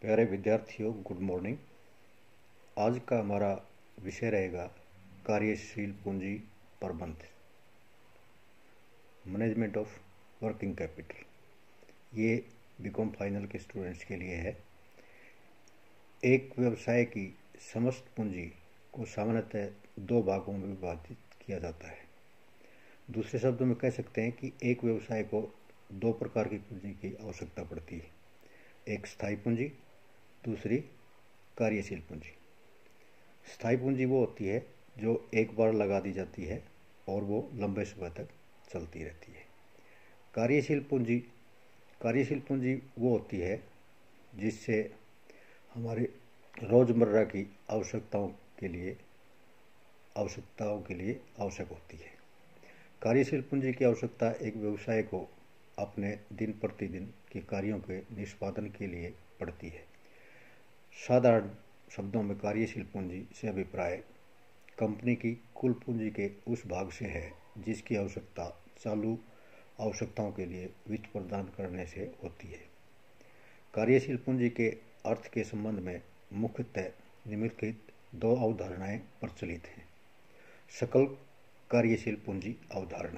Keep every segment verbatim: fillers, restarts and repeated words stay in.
प्यारे विद्यार्थियों, good morning. आज का हमारा विषय रहेगा कार्यशील पूंजी प्रबंध, मैनेजमेंट ऑफ वर्किंग कैपिटल। ये बीकॉम फाइनल के स्टूडेंट्स के लिए है। एक व्यवसाय की समस्त पूंजी को सामान्यतः दो भागों में विभाजित किया जाता है। दूसरे शब्दों में कह सकते हैं कि एक व्यवसाय को दो प्रकार की पूंजी की आवश्यकता पड़ती है, एक स्थायी पूंजी, दूसरी कार्यशील पूंजी। स्थायी पूंजी वो होती है जो एक बार लगा दी जाती है और वो लंबे समय तक चलती रहती है। कार्यशील पूंजी कार्यशील पूंजी वो होती है जिससे हमारे रोज़मर्रा की आवश्यकताओं के लिए आवश्यकताओं के लिए आवश्यक होती है। कार्यशील पूंजी की आवश्यकता एक व्यवसाय को अपने दिन प्रतिदिन के कार्यों के निष्पादन के लिए पड़ती है। साधारण शब्दों में कार्यशील पूंजी से अभिप्राय कंपनी की कुल पूंजी के उस भाग से है जिसकी आवश्यकता चालू आवश्यकताओं के लिए वित्त प्रदान करने से होती है। कार्यशील पूंजी के अर्थ के संबंध में मुख्यतः निम्नलिखित दो अवधारणाएं प्रचलित हैं: सकल कार्यशील पूंजी अवधारणा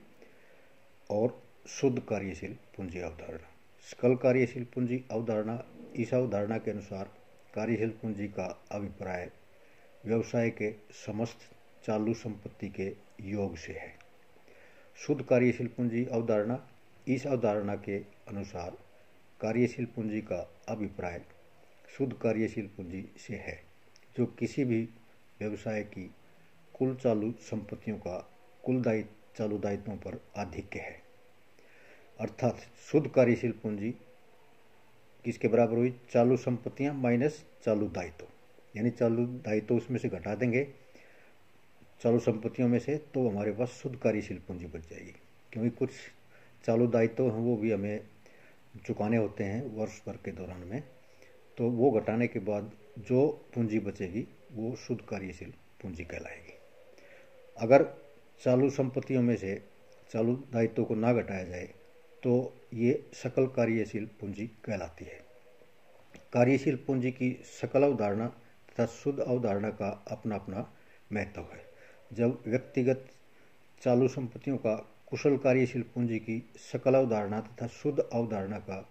और शुद्ध कार्यशील पूंजी अवधारणा। सकल कार्यशील पूंजी अवधारणा इस अवधारणा के अनुसार कार्यशील पूंजी का अभिप्राय व्यवसाय के समस्त चालू संपत्ति के योग से है। शुद्ध कार्यशील पूंजी अवधारणा इस अवधारणा के अनुसार कार्यशील पूंजी का अभिप्राय शुद्ध कार्यशील पूंजी से है जो किसी भी व्यवसाय की कुल चालू संपत्तियों का कुल दायित्व चालू दायित्वों पर आधिक्य है। अर्थात शुद्ध कार्यशील पूंजी किसके बराबर हुई? चालू संपत्तियां माइनस चालू दायित्व, यानी चालू दायित्व उसमें से घटा देंगे चालू संपत्तियों में से, तो हमारे पास शुद्ध कार्यशील पूंजी बच जाएगी। क्योंकि कुछ चालू दायित्व हैं वो भी हमें चुकाने होते हैं वर्ष भर के दौरान में, तो वो घटाने के बाद जो पूंजी बचेगी वो शुद्ध कार्यशील पूंजी कहलाएगी। अगर चालू संपत्तियों में से चालू दायित्व को ना घटाया जाए तो ये सकल कार्यशील पूंजी कहलाती है। कार्यशील पूंजी की सकल अवधारणा तथा शुद्ध अवधारणा का अपना अपना महत्व है। जब व्यक्तिगत चालू संपत्तियों का कुशल कार्यशील पूंजी की सकल अवधारणा तथा शुद्ध अवधारणा का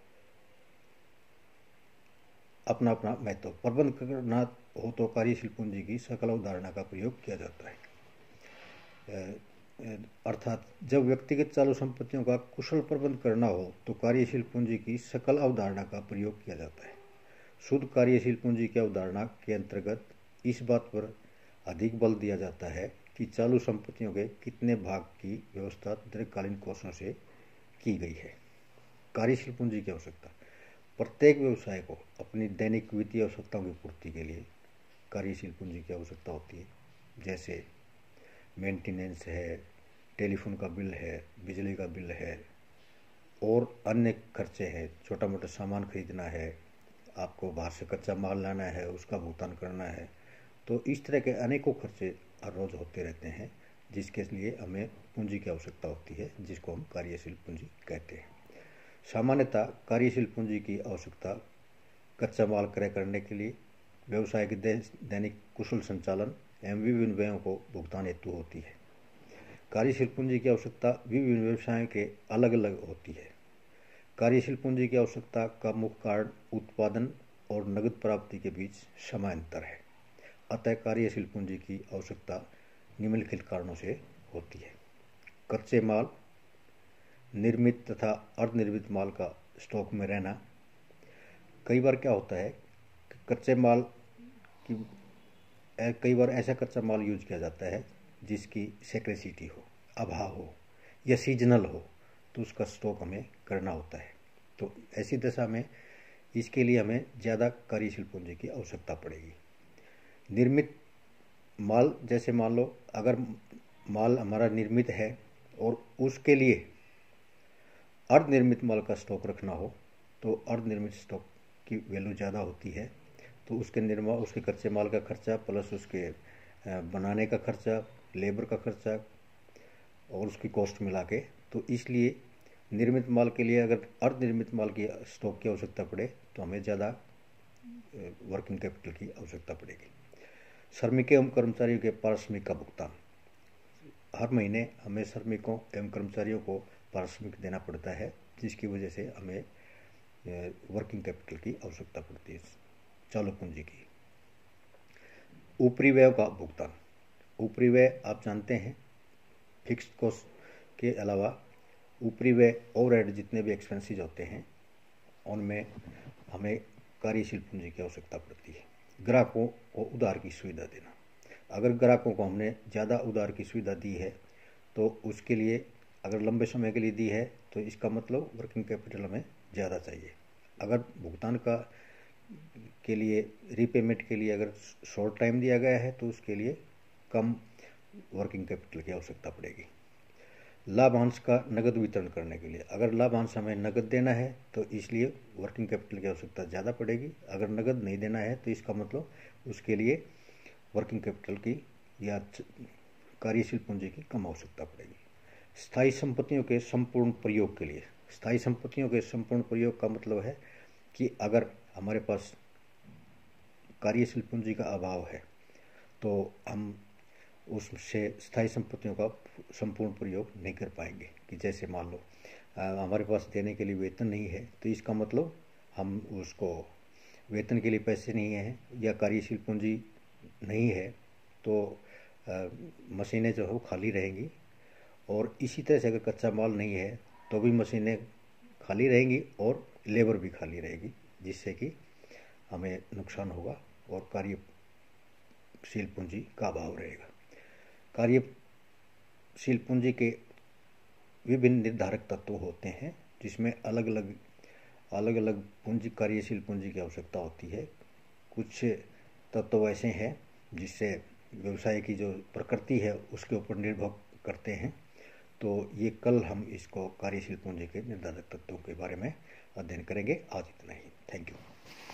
अपना अपना महत्व, प्रबंध करना हो तो कार्यशील पूंजी की सकल अवधारणा का प्रयोग किया जाता है। अर्थात जब व्यक्तिगत चालू संपत्तियों का कुशल प्रबंध करना हो तो कार्यशील पूंजी की सकल अवधारणा का प्रयोग किया जाता है। शुद्ध कार्यशील पूंजी की अवधारणा के अंतर्गत इस बात पर अधिक बल दिया जाता है कि चालू संपत्तियों के कितने भाग की व्यवस्था दीर्घकालीन कोषों से की गई है। कार्यशील पूंजी की आवश्यकता प्रत्येक व्यवसाय को अपनी दैनिक वित्तीय आवश्यकताओं की पूर्ति के लिए कार्यशील पूंजी की आवश्यकता होती है। जैसे मेंटेनेंस है, टेलीफोन का बिल है, बिजली का बिल है और अन्य खर्चे हैं, छोटा मोटा सामान खरीदना है, आपको बाहर से कच्चा माल लाना है, उसका भुगतान करना है। तो इस तरह के अनेकों खर्चे हर रोज़ होते रहते हैं जिसके लिए हमें पूंजी की आवश्यकता होती है, जिसको हम कार्यशील पूंजी कहते हैं। सामान्यतः कार्यशील पूंजी की आवश्यकता कच्चा माल क्रय करने के लिए, व्यवसाय के दैनिक कुशल संचालन एवं विभिन्न व्ययों को भुगतान हेतु होती है। कार्यशील पूंजी की आवश्यकता विभिन्न व्यवसायों के अलग अलग होती है। कार्यशील पूंजी की आवश्यकता का मुख्य कारण उत्पादन और नकद प्राप्ति के बीच समांतर है। अतः कार्यशील पूंजी की आवश्यकता निम्नलिखित कारणों से होती है: कच्चे माल, निर्मित तथा अर्धनिर्मित माल का स्टॉक में रहना। कई बार क्या होता है कि कच्चे माल की कई बार ऐसा कच्चा माल यूज किया जाता है जिसकी स्कैर्सिटी हो, अभाव हो या सीजनल हो, तो उसका स्टॉक हमें करना होता है। तो ऐसी दशा में इसके लिए हमें ज़्यादा कार्यशील पूंजी की आवश्यकता पड़ेगी। निर्मित माल, जैसे मान लो अगर माल हमारा निर्मित है और उसके लिए अर्धनिर्मित माल का स्टॉक रखना हो तो अर्धनिर्मित स्टॉक की वैल्यू ज़्यादा होती है। तो उसके निर्माण उसके कच्चे माल का खर्चा प्लस उसके बनाने का खर्चा, लेबर का खर्चा और उसकी कॉस्ट मिला के, तो इसलिए निर्मित माल के लिए अगर अर्धनिर्मित माल की स्टॉक की आवश्यकता पड़े तो हमें ज़्यादा वर्किंग कैपिटल की आवश्यकता पड़ेगी। श्रमिक एवं कर्मचारियों के पारिश्रमिक का भुगतान। हर महीने हमें श्रमिकों एवं कर्मचारियों को पारिश्रमिक देना पड़ता है, जिसकी वजह से हमें वर्किंग कैपिटल की आवश्यकता पड़ती है, चालू पूंजी की। ऊपरी व्यय का भुगतान। ऊपरी व्यय आप जानते हैं, फिक्स्ड कॉस्ट के अलावा ऊपरी व्यय ओवरहेड जितने भी एक्सपेंसेस होते हैं उनमें हमें कार्यशील पूंजी की आवश्यकता पड़ती है। ग्राहकों को उधार की सुविधा देना। अगर ग्राहकों को हमने ज़्यादा उधार की सुविधा दी है तो उसके लिए, अगर लंबे समय के लिए दी है तो इसका मतलब वर्किंग कैपिटल हमें ज़्यादा चाहिए। अगर भुगतान का के लिए, रीपेमेंट के लिए अगर शॉर्ट टाइम दिया गया है तो उसके लिए कम वर्किंग कैपिटल की आवश्यकता पड़ेगी। लाभांश का नगद वितरण करने के लिए, अगर लाभांश हमें नगद देना है तो इसलिए वर्किंग कैपिटल की आवश्यकता ज़्यादा पड़ेगी। अगर नगद नहीं देना है तो इसका मतलब उसके लिए वर्किंग कैपिटल की या कार्यशील पूंजी की कम आवश्यकता पड़ेगी। स्थायी संपत्तियों के संपूर्ण प्रयोग के लिए। स्थायी संपत्तियों के संपूर्ण प्रयोग का मतलब है कि अगर हमारे पास कार्यशील पूंजी का अभाव है तो हम उससे स्थायी संपत्तियों का संपूर्ण प्रयोग नहीं कर पाएंगे। कि जैसे मान लो हमारे पास देने के लिए वेतन नहीं है तो इसका मतलब हम उसको, वेतन के लिए पैसे नहीं हैं या कार्यशील पूंजी नहीं है तो मशीनें जो है वो खाली रहेंगी। और इसी तरह से अगर कच्चा माल नहीं है तो भी मशीनें खाली रहेंगी और लेबर भी खाली रहेगी, जिससे कि हमें नुकसान होगा और कार्यशील पूंजी का अभाव रहेगा। कार्यशील पूंजी के विभिन्न निर्धारक तत्व होते हैं, जिसमें अलग अलग अलग अलग पूंजी कार्यशील पूंजी की आवश्यकता होती है। कुछ तत्व ऐसे हैं जिससे व्यवसाय की जो प्रकृति है उसके ऊपर निर्भर करते हैं। तो ये कल हम इसको कार्यशील पूंजी के निर्धारक तत्वों के बारे में अध्ययन करेंगे। आज इतना ही। Thank you.